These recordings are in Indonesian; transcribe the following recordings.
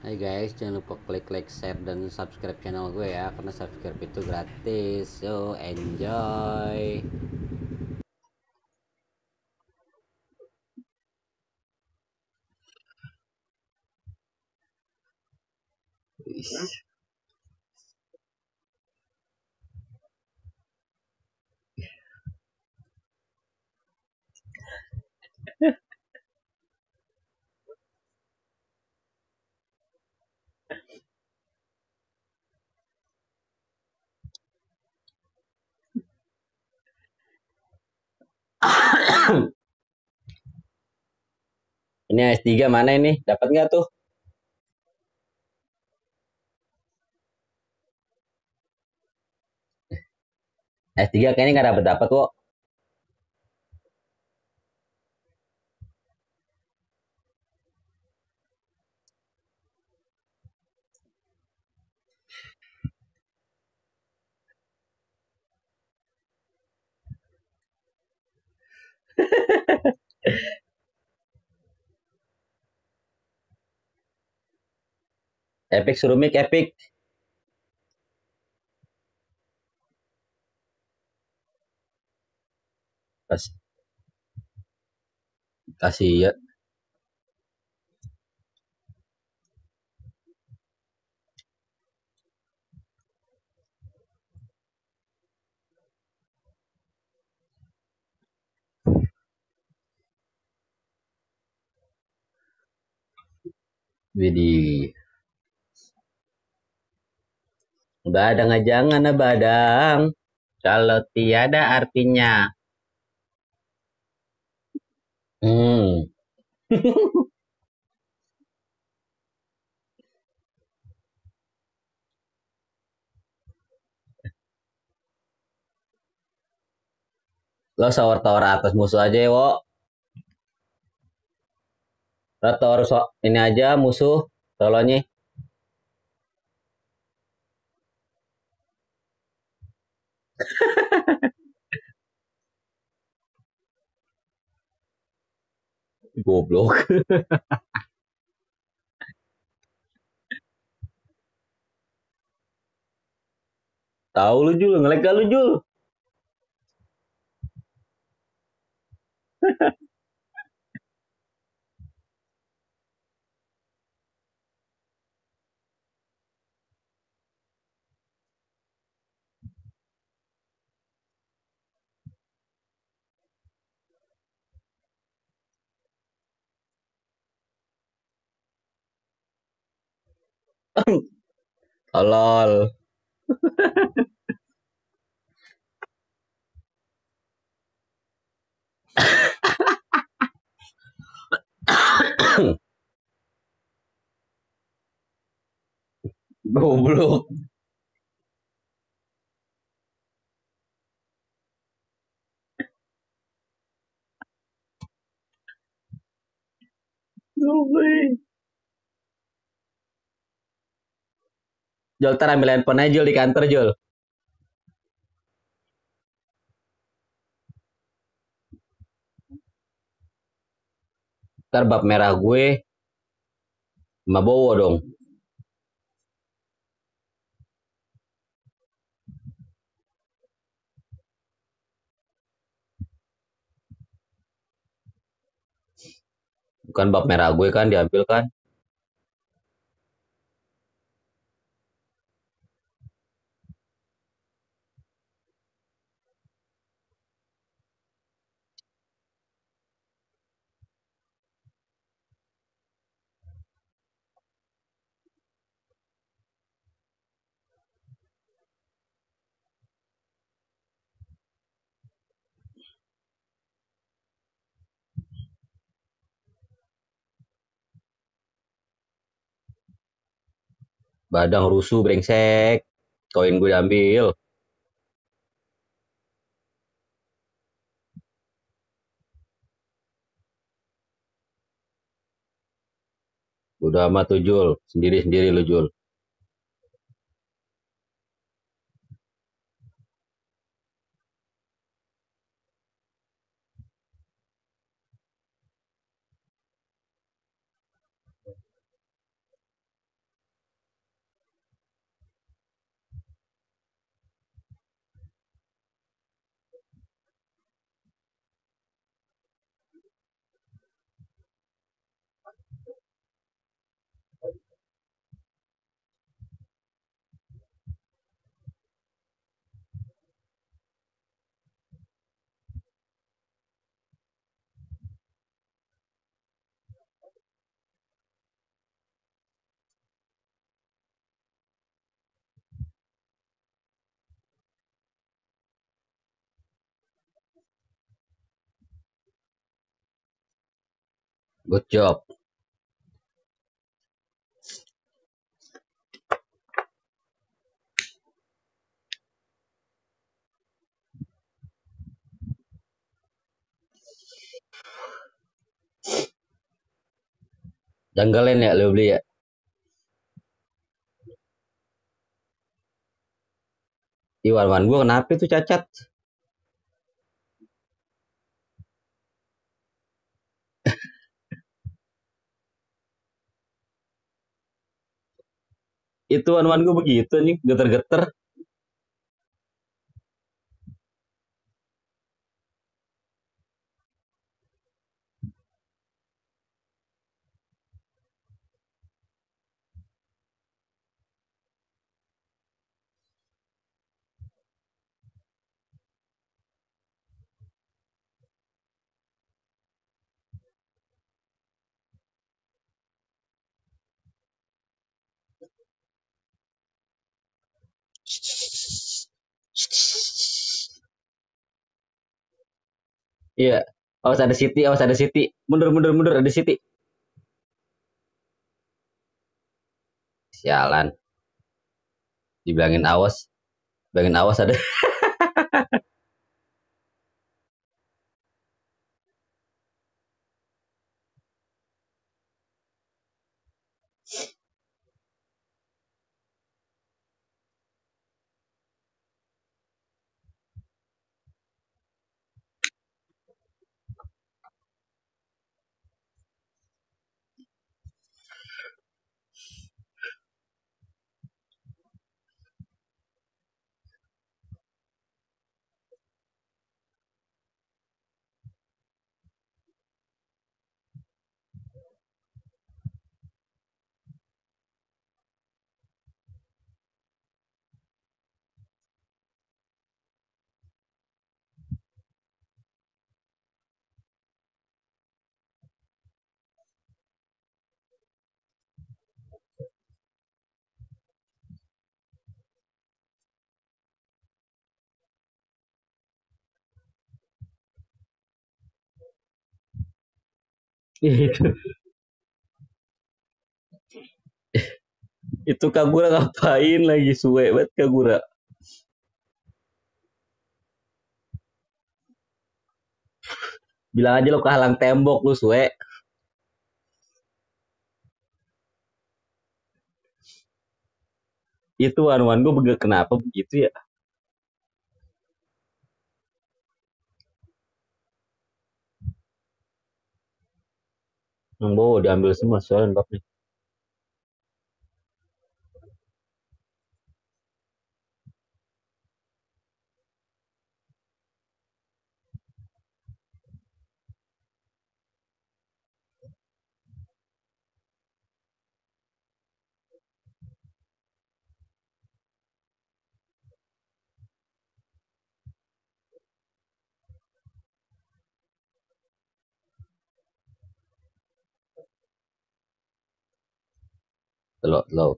Hai guys, jangan lupa klik like, share, dan subscribe channel gue ya, karena subscribe itu gratis. So, enjoy. Ini S3 mana ini? Dapat nggak tuh? S3 kayaknya nggak dapat kok. Epic suruh mic, Epic. Kasih ya. Widih. Badang jangan badang. Kalau tiada artinya. Hmm. Lo tawar-tawar atas musuh aja ya, wo. Lo tawar ini aja musuh. Tolongnya. Goblok. Tahu lu Jul, ngelek gak lu Jul? Tolol. Goblok. Goblok. Jol, ntar ambil handphone aja Jol di kantor Jol. Ntar bab merah gue sama Bowo dong. Bukan bab merah gue kan diambil kan. Badang rusuh brengsek. Koin gue diambil. Udah amat tuh Jul. Sendiri-sendiri lu Jul. Good job. Janggalin ya lu beli ya. Iwan gua kenapa itu cacat? Itu wan gua begitu nih, geter-geter. Iya. Awas ada Siti, awas ada Siti. Mundur, mundur, mundur, ada Siti. Sialan. Dibilangin awas, bilangin awas ada. itu, itu Kagura ngapain lagi suwe banget Kagura. Bilang aja lo kehalang tembok lu suwe. Itu wan gue begitu kenapa begitu ya? Yang bawa diambil semua soalnya babnya. Lo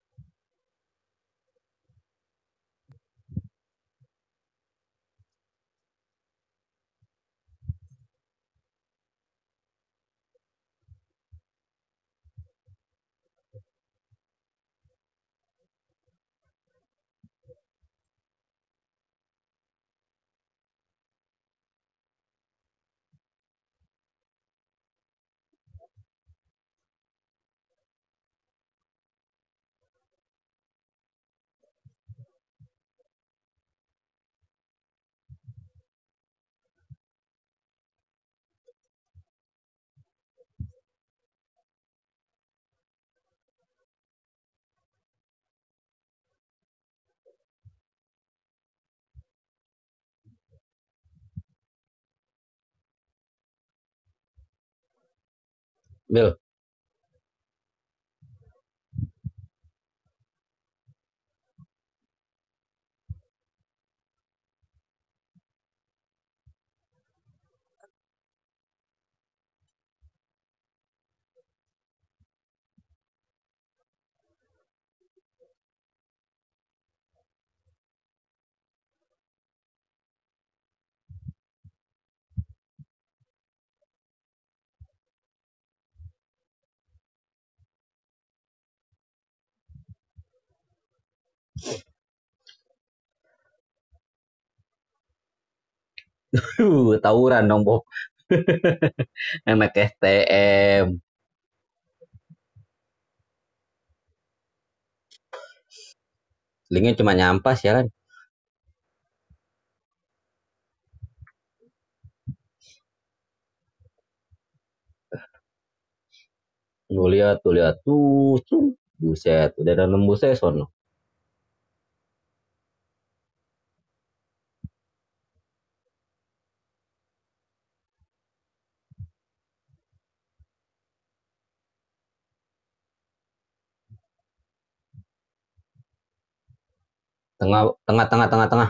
Bil, Tawuran dong, Bob. Anak STM. Linknya cuma nyampas ya kan. Lihat tuh, buset, udah ada nembus saya sono. Tengah, tengah, tengah, tengah, tengah,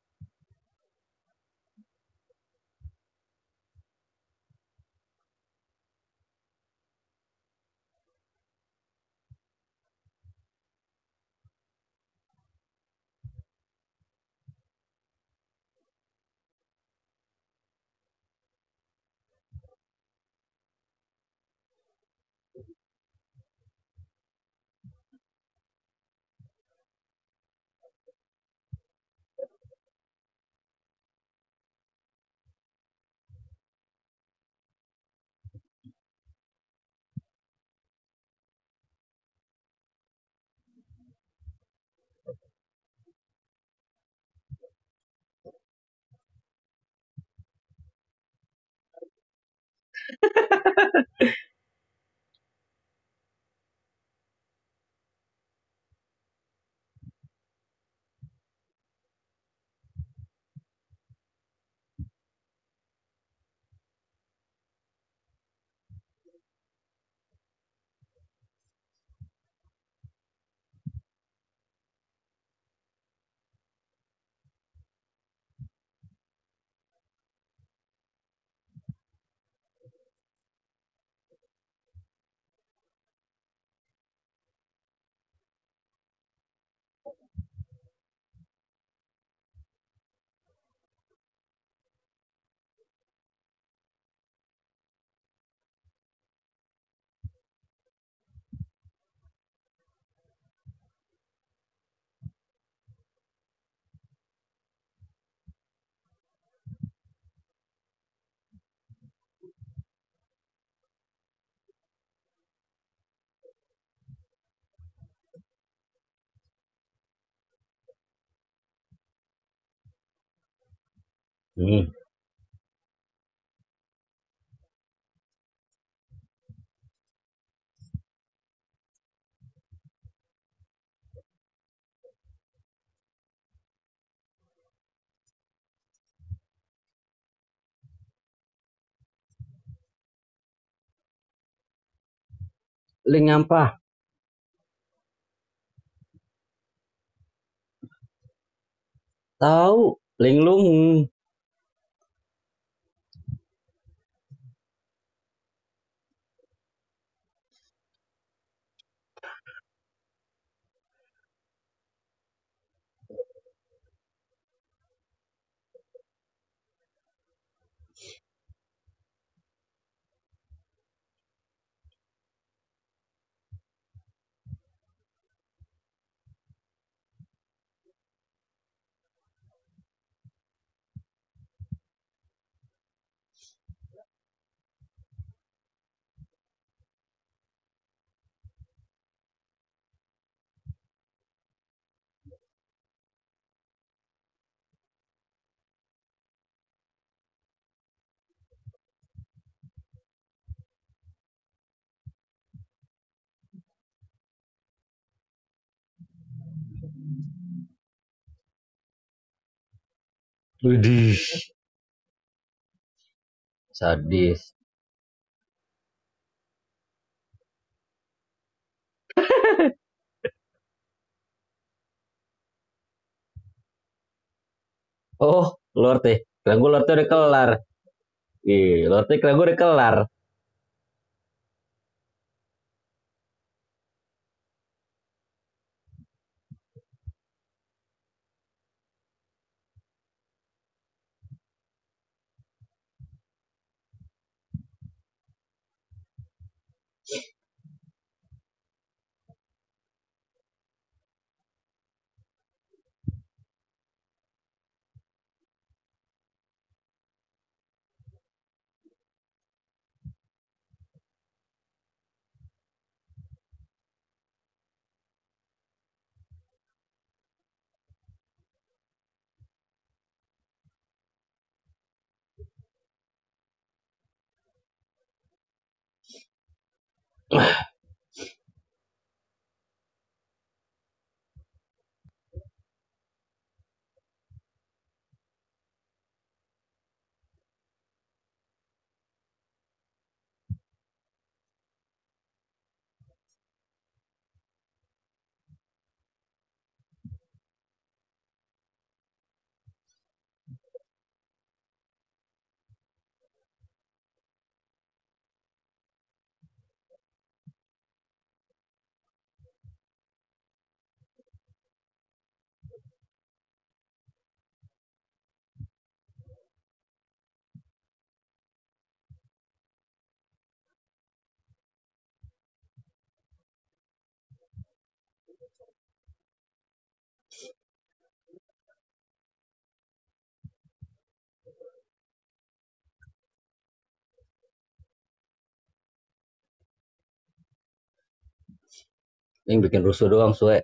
hmm. Link nyampah. Tahu, link lu. Widih, sadis. Oh, Lord teh. Kira gue Lord teh udah kelar. Ih, Lord teh kira gue udah kelar. Yang bikin rusuh doang suwe.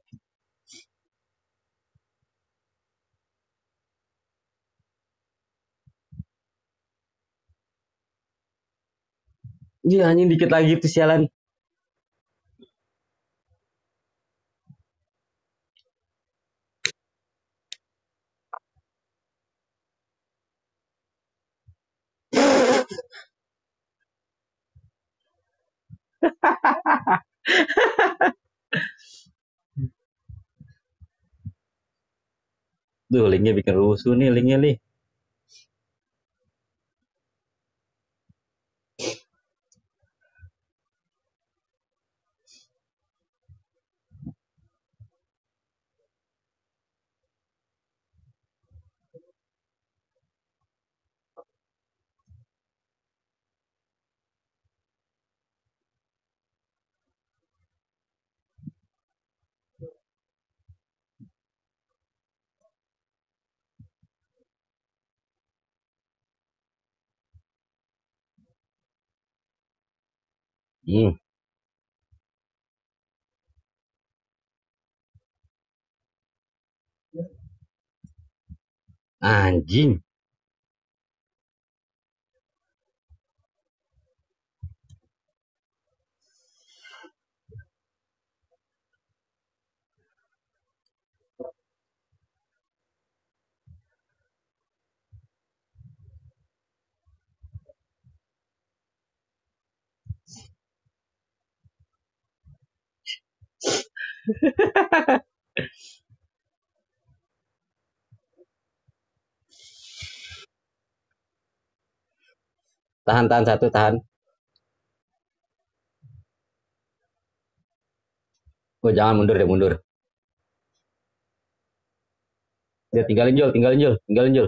Iya anjing dikit lagi tuh sialan. Duh linknya bikin rusuh nih linknya nih. Hmm, anjing. Tahan tahan satu tahan. Oh jangan mundur deh mundur. Dia tinggalin Jul, tinggalin Jul, tinggalin Jul.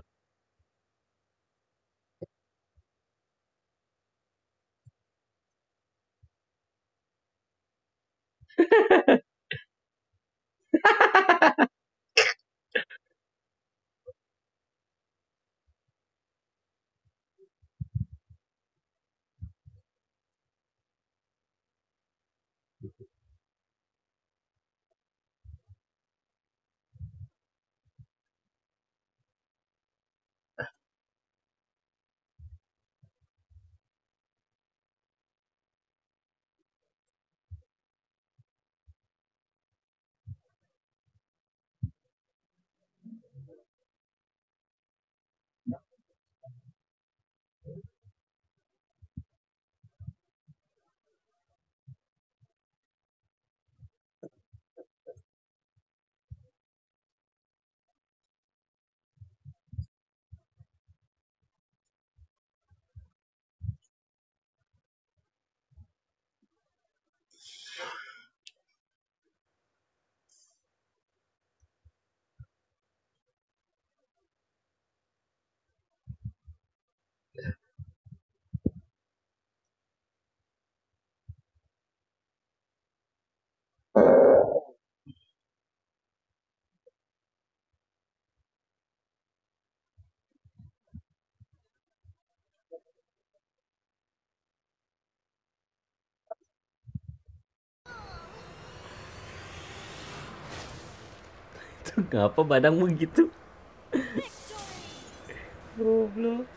Ngapa badanmu gitu? Goblok.